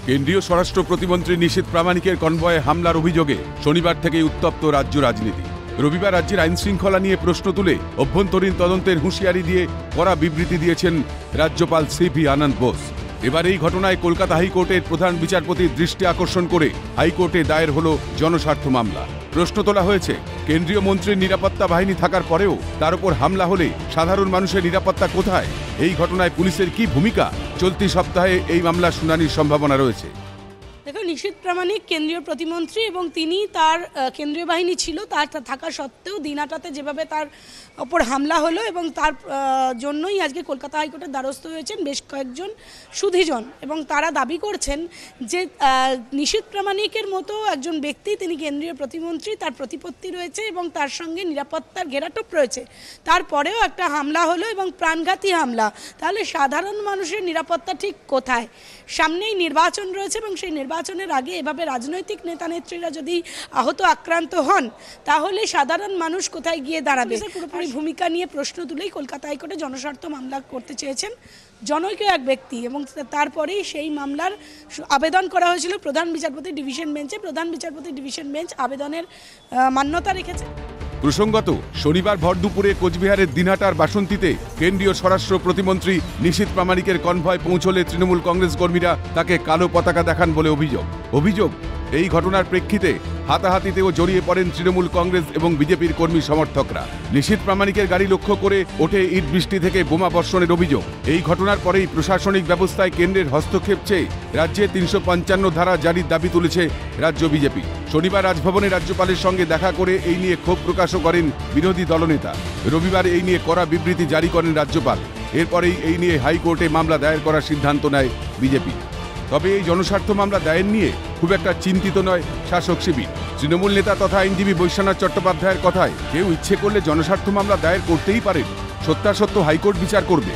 কেন্দ্রীয় স্বরাষ্ট্র প্রতিমন্ত্রী নিশীথ প্রামাণিকের কনভয়ে হামলার অভিযোগে শনিবার থেকেই উত্তপ্ত রাজ্য রাজনীতি। রবিবার রাজ্যের আইন শৃঙ্খলা নিয়ে প্রশ্ন তুলে অভ্যন্তরীণ তদন্তের হুঁশিয়ারি দিয়ে কড়া বিবৃতি দিয়েছেন রাজ্যপাল সিভি আনন্দ বোস। এবার এই ঘটনায় কলকাতা হাইকোর্টের প্রধান বিচারপতির দৃষ্টি আকর্ষণ করে হাইকোর্টে দায়ের হল জনস্বার্থ মামলা। প্রশ্ন তোলা হয়েছে, কেন্দ্রীয় মন্ত্রীর নিরাপত্তা বাহিনী থাকার পরেও তার উপর হামলা হলে সাধারণ মানুষের নিরাপত্তা কোথায়? এই ঘটনায় পুলিশের কি ভূমিকা? চলতি সপ্তাহে এই মামলার শুনানির সম্ভাবনা রয়েছে। দেখো, নিশীথ প্রামাণিক কেন্দ্রীয় প্রতিমন্ত্রী এবং তিনি তার কেন্দ্রীয় বাহিনী ছিল, তার থাকা সত্ত্বেও দিনাটাতে যেভাবে তার ওপর হামলা হলো এবং তার জন্যই আজকে কলকাতা হাইকোর্টের দ্বারস্থ হয়েছেন বেশ কয়েকজন সুধীজন, এবং তারা দাবি করছেন যে নিশীথ প্রামাণিকের মতো একজন ব্যক্তি, তিনি কেন্দ্রীয় প্রতিমন্ত্রী, তার প্রতিপত্তি রয়েছে এবং তার সঙ্গে নিরাপত্তার ঘেরাটোপ রয়েছে, তারপরেও একটা হামলা হলো এবং প্রাণঘাতী হামলা। তাহলে সাধারণ মানুষের নিরাপত্তা ঠিক কোথায়? সামনেই নির্বাচন রয়েছে এবং সেই নির্বাচনের আগে এভাবে রাজনৈতিক নেতা নেত্রীরা যদি আহত আক্রান্ত হন তাহলে সাধারণ মানুষ কোথায় গিয়ে দাঁড়াবে? পুরোপুরি ভূমিকা নিয়ে প্রশ্ন তুলেই কলকাতা হাইকোর্টে জনস্বার্থ মামলা করতে চেয়েছেন জনৈক এক ব্যক্তি, এবং তারপরেই সেই মামলার আবেদন করা হয়েছিল প্রধান বিচারপতি ডিভিশন বেঞ্চে। প্রধান বিচারপতি ডিভিশন বেঞ্চ আবেদনের মান্যতা রেখেছে। প্রসঙ্গত, শনিবার ভর দুপুরে কোচবিহারের দিনহাটার বাসন্তীতে কেন্দ্রীয় স্বরাষ্ট্র প্রতিমন্ত্রী নিশীথ প্রামাণিকের কনভয় পৌঁছলে তৃণমূল কংগ্রেস কর্মীরা তাকে কালো পতাকা দেখান বলে অভিযোগ। এই ঘটনার প্রেক্ষিতে হাতাহাতিতেও জড়িয়ে পড়েন তৃণমূল কংগ্রেস এবং বিজেপির কর্মী সমর্থকরা। নিশীথ প্রামাণিকের গাড়ি লক্ষ্য করে ওঠে ইট বৃষ্টি থেকে বোমা বর্ষণের অভিযোগ। এই ঘটনার পরেই প্রশাসনিক ব্যবস্থায় কেন্দ্রের হস্তক্ষেপ চেয়ে রাজ্যে ৩৫৫ ধারা জারির দাবি তুলেছে রাজ্য বিজেপি। শনিবার রাজভবনে রাজ্যপালের সঙ্গে দেখা করে এই নিয়ে ক্ষোভ প্রকাশও করেন বিরোধী দলনেতা। রবিবার এই নিয়ে কড়া বিবৃতি জারি করেন রাজ্যপাল। এরপরেই এই নিয়ে হাইকোর্টে মামলা দায়ের করার সিদ্ধান্ত নেয় বিজেপি। তবে এই জনস্বার্থ মামলা দায়ের নিয়ে খুব একটা চিন্তিত নয় শাসক শিবির। তৃণমূল নেতা তথা আইনজীবী বৈশ্বনাথ চট্টোপাধ্যায়ের কথায়, কেউ ইচ্ছে করলে জনস্বার্থ মামলা দায়ের করতেই পারেন, সত্যাসত্য হাইকোর্ট বিচার করবে।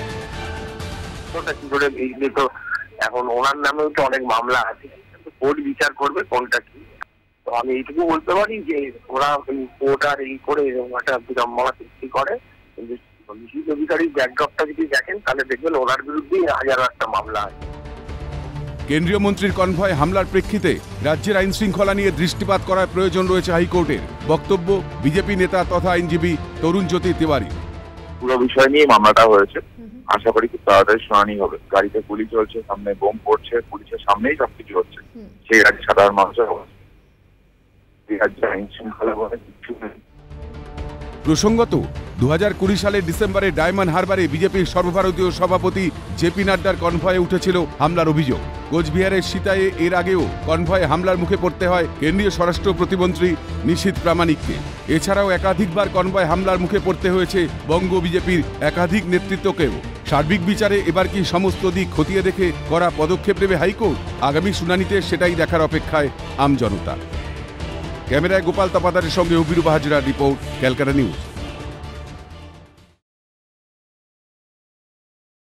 এখন ওনার নামেও তো অনেক মামলা আছে, কোর্ট বিচার করবে কোনটা কি। তো আমি এইটুকু বলতে পারি যে ওরা কোর্ট আর এই করে একটা বিড়ম্বনা সৃষ্টি করে, কিন্তু নিশীথ অধিকারীর ব্যাকড্রপটা যদি দেখেন তাহলে দেখবেন ওনার বিরুদ্ধেই হাজারো একটা মামলা আছে। কেন্দ্রীয় মন্ত্রীর কনভয় হামলার প্রেক্ষিতে রাজ্যের আইন শৃঙ্খলা নিয়ে দৃষ্টিপাত করার প্রয়োজন রয়েছে হাইকোর্টের। বক্তব্য বিজেপি নেতা তথা আইনজীবী তরুণ জ্যোতি তিওয়ারি। পুরো বিষয় নিয়ে মামলাটা হয়েছে, আশা করি খুব তাড়াতাড়ি শুনানি হবে। গাড়িতে গুলি চলছে, সামনে বোম পড়ছে, পুলিশের সামনেই সবকিছু হচ্ছে। সেই রাজ্যে সাধারণ মানুষের আইন শৃঙ্খলা বলে কিছু নেই। প্রসঙ্গত, ২০২০ সালের ডিসেম্বরে ডায়মন্ড হারবারে বিজেপির সর্বভারতীয় সভাপতি জেপি নাড্ডার কনভয়ে উঠেছিল হামলার অভিযোগ। কোচবিহারের সীতায়ে এর আগেও কনভয়ে হামলার মুখে পড়তে হয় কেন্দ্রীয় স্বরাষ্ট্র প্রতিমন্ত্রী নিশীথ প্রামাণিককে। এছাড়াও একাধিকবার কনভয়ে হামলার মুখে পড়তে হয়েছে বঙ্গ বিজেপির একাধিক নেতৃত্বকেও। সার্বিক বিচারে এবার কি সমস্ত দিক খতিয়ে দেখে করা পদক্ষেপ নেবে হাইকোর্ট? আগামী শুনানিতে সেটাই দেখার অপেক্ষায় আমজনতা। ক্যামেরায় গোপাল তপাদারের সঙ্গে অভিরূপ হাজরার রিপোর্ট, ক্যালকাটা নিউজ।